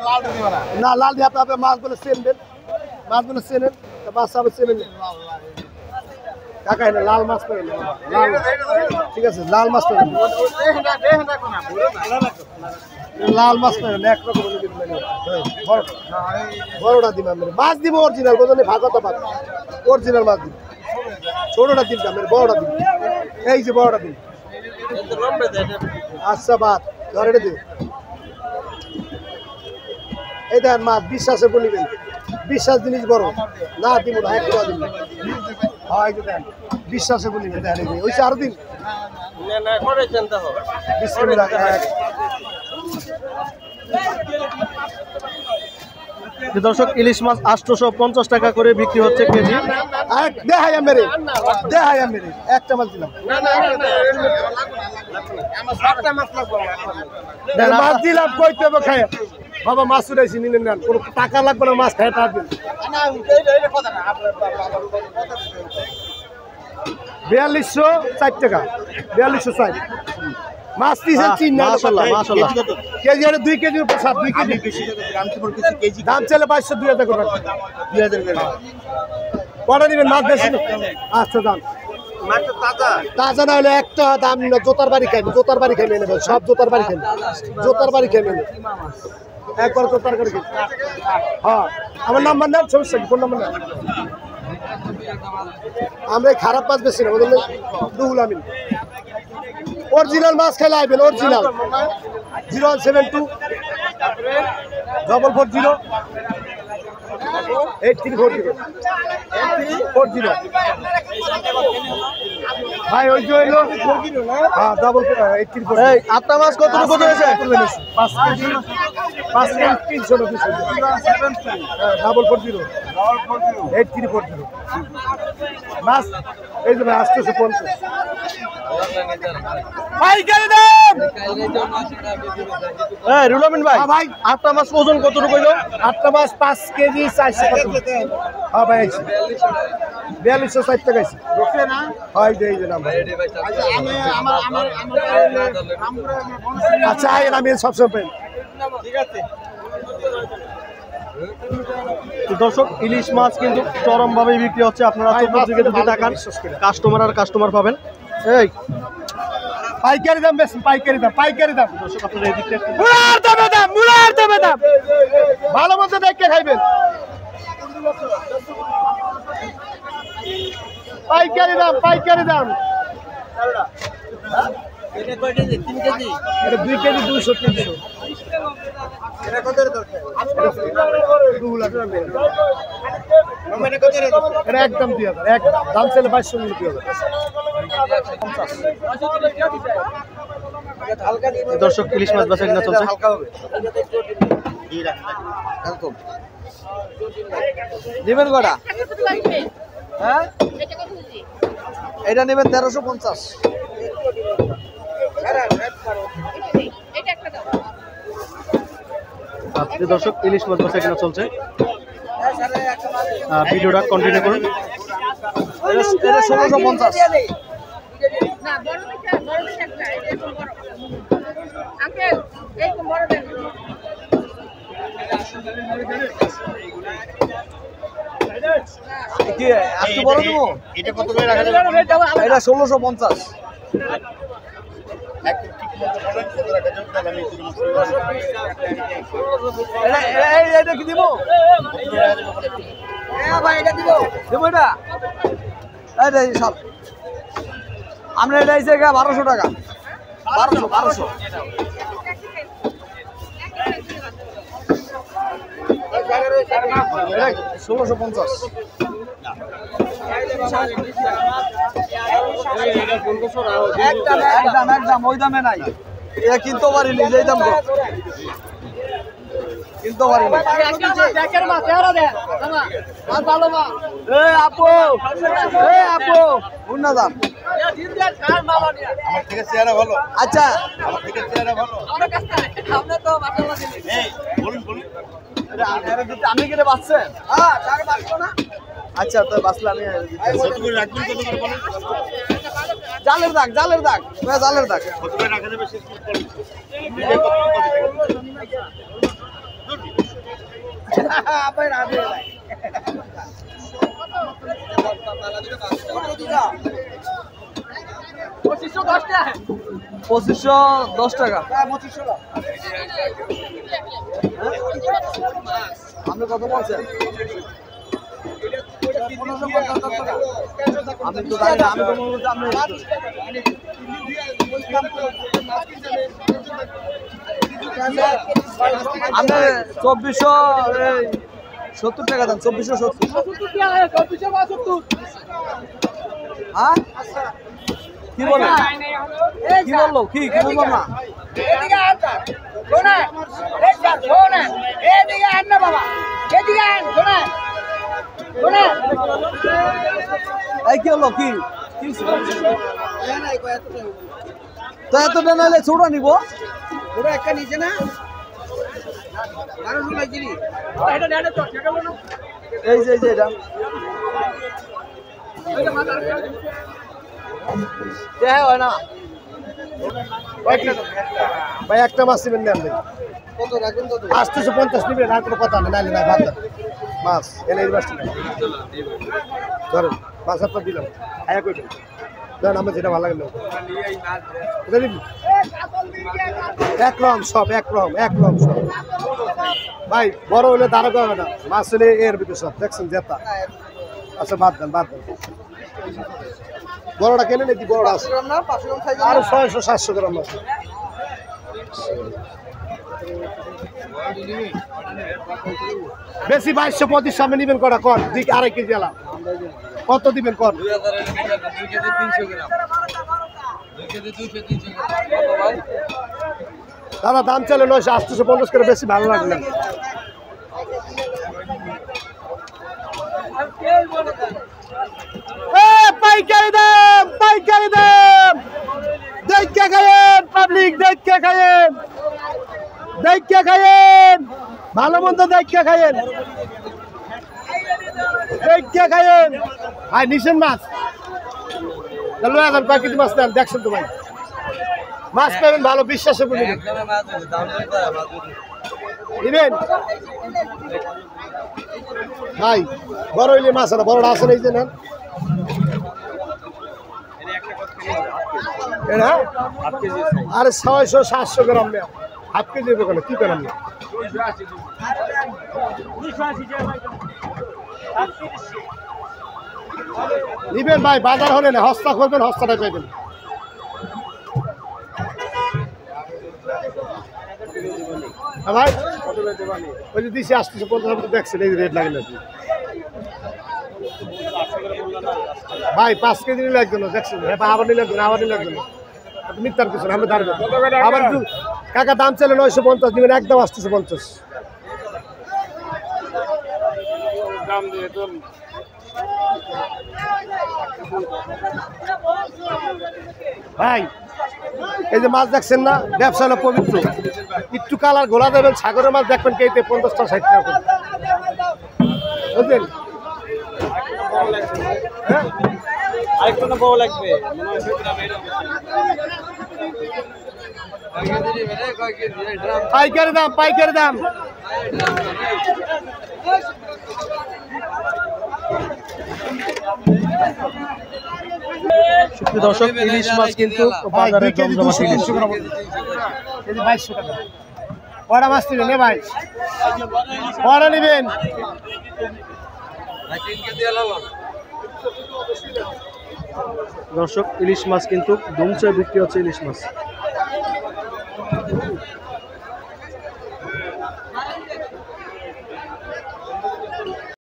না লাল দিয়ে আপনি মাছগুলো চেনবেন, মাছগুলো চেনেন, মাছ সব চেনেন কাকা। এটা লাল মাছ পাবেন, ঠিক আছে লাল মাছ পাবেন, লাল মাছ পাবেন একরকম বড়টা দিব মাছ দিব অরিজিনাল বোঝেন, ভাগটা পাবেন অরিজিনাল মাছ দিব, ছোটটা দিন আমি বড়টা দিন, এই যে বড়টা দিন। আচ্ছা বাদ ধরে দিন, এই দেখেন মাছ বিশ্বাসে বলিবেন, বিশ্বাস জিনিস বড় না দিব না এক টাকা দিন, হ্যাঁ এই যে দেখেন বিশ্বাসে বলিবেন দেখেন ওই আরো দিন দর্শক ইলিশ মাছ 850 টাকা করে বিক্রি হচ্ছে কেজি। দেখাই মেরে একটা মাছ দিলাম, মাছ দিলাম কইতে হবে খায় বাবা, মাছ উঠাইছি নিলেন না, কোনো টাকা লাগবে না, মাছ খায় টাকা দিন। 4204 টাকা, 4204 মাছ দিয়েছে চিন না কেজি, 2 কেজির উপর 7 2 কেজি দাম চাইলে 500 2000 করবেন, 2000 কটা দিবেন মাছ বেশি? আচ্ছা দাম তাজা না হলে একটা দাম না, জোতার বাড়ি খাইবে, জোতার বাড়ি খাইবে নেবে সব, জোতার বাড়ি খাইবে, জোতার বাড়ি খাইবে না একবার জোতার করে খাইবে। হ্যাঁ আমার নাম্বার নেন, সমস্যা কি, ফোন নাম্বার নেন, আমরা খারাপ মাছ বেশি না বললে দুহুল আমিন অরিজিনাল মাছ খাইলে আইবেন, অরিজিনাল 0172 440 8340 ভাই ওই যে হইলো হ্যাঁ ডাবল 8340। এই আটটা মাছ কত রকম হয়েছে? 5 কেজি 300 রুপিস ডাবল 40 8340 মাছ এই যে ভাই 850 পাইকারি দাম। এই রুলামিন ভাই ভাই আটটা মাছ ওজন কত রকম হইলো? আটটা মাছ 5 কেজি 400 হ্যাঁ ভাই 4260 টাকা আছে না, হয় দেই যে নাম। আচ্ছা আমি আচ্ছা আমি সব পেন, ঠিক আছে। দর্শক ইলিশ মাছ কিন্তু চরম ভাবে বিক্রি হচ্ছে, আপনারা চতুর্দিকে যদি তাকান কাস্টমার আর কাস্টমার পাবেন। এই পাইকারি দাম বেশি, পাইকারি দাম, পাইকারি দাম দর্শক আপনারা এই দিকটা মুলার দাম ভালো মতো দেখে খাইবেন, পাইকারি দাম, পাইকারি দাম। এটা 2 কেজি 200 300 এটা কত দরকার? এটা একদম 2000, এক দাম ছিল 2200 টাকা। দর্শক ইলিশ মাছ বেচা কিনা চলছে। নেবেন কটা? হ্যাঁ এটা নেবেন 1350। দর্শক ইলিশ মাছ বেচা কিনা চলছে, ভিডিওটা কন্টিনিউ করুন। এটা 1650। কি একটু বড় দেবো? এটা কত করে রাখা যাবে? এটা 1650। এটা কি দিব? ভাই এটা দিব, দেবো এটা। এই সব আমরা এটা হচ্ছে 1200 টাকা, 1200 1650। একদম ওই দামে নাই, এটা কিনতে পারিনি, এই দাম কিনতে পারিনি। আপু অন্য দাম। আচ্ছা আমি কেটে বাঁচছেন? আচ্ছা তো বাঁচলে আমি জালের দাগ, জালের দাগ, জালের দাগ। $2510 টাকা। আপনি কত বলছেন? আমি তো জানি না, আমি তো মনে করছি আপনি আপনি 2470 টাকা দেন। 2470। হ্যাঁ কি বলে কি বললো কি বুঝলাম না। এই কি হলো কি তো এতটা নাহলে ছোট নিব ওরা একটা নিচে না এই যে এটা হয় না ভাই একটা মাছ নেবেন নেন কত রাখবেন কত 850 নেবেন আর কোনো কথা নেই নাইলে নাই ভাত মাছ এনে এই মাছটা ধরেন মাছ আপনার দিলাম আয়া কইবেন দেন আমার যেটা ভালো লাগলো একরকম সব একরকম সব ভাই বড় হলে দাঁড়া করবে না মাছ হলে এর ভিতরে সব দেখছেন জেতা আচ্ছা বাদ দেন বড়টা কেনে নাকি বড়টা আছে আর 600-700 গ্রাম আছে বেশি 2225 সামনে নিবেন কটা কর দিক 2.5 কেজি আলা কত দিবেন কর 2 কেজি 300 গ্রাম 2 কেজি 300 গ্রাম দাদা দাম চলে 950 করে বেশি ভালো লাগলো পাইকারি দাম দেখে খায়েন পাবলিক দেখে খায়েন ভালো মন্দ দেখে খায়েন ভাই নিছেন মাছ কয় কেজি মাছ নেন দেখছেন তো ভাই মাছ পাবেন ভালো বিশ্বাসে বলি নিবেন ভাই বড় হইলে মাছ আছে বড়টা আছে না এই যে নেন আরে 600-700 গ্রাম নেন হাফ কেজি দেবো কি করেন না নিবেন ভাই বাজার হলে না হস্তা করবেন হস্তাটা পাইবেন ভাই ওই যে দিছি 850 দেখছেন এই রেট লাগে না ভাই 5 কেজি নিলে একজন দেখছেন আবার নিলে একজন মিথ্যার কিছু আমরা দাঁড়াবো আবার কাকা দাম চলে 950 দিবেন একদম 850 দাম দিয়ে তো ভাই এই যে মাছ দেখছেন না ব্যবসা হলো পবিত্র একটু কালার গোলা দেবেন সাগরের মাছ দেখবেন কেইতে 50-60 টাকা বুঝলেন আরেকটু বড় লাগবে পাইকারি দাম দর্শক ইলিশ মাছ কিন্তু বাজারে জমজমাট ইলিশ 2200 টাকা বড় মাছ নিবেন নে ভাই বড় নিবেন দর্শক ইলিশ মাছ কিন্তু দুমচে বিক্রি হচ্ছে ইলিশ মাছ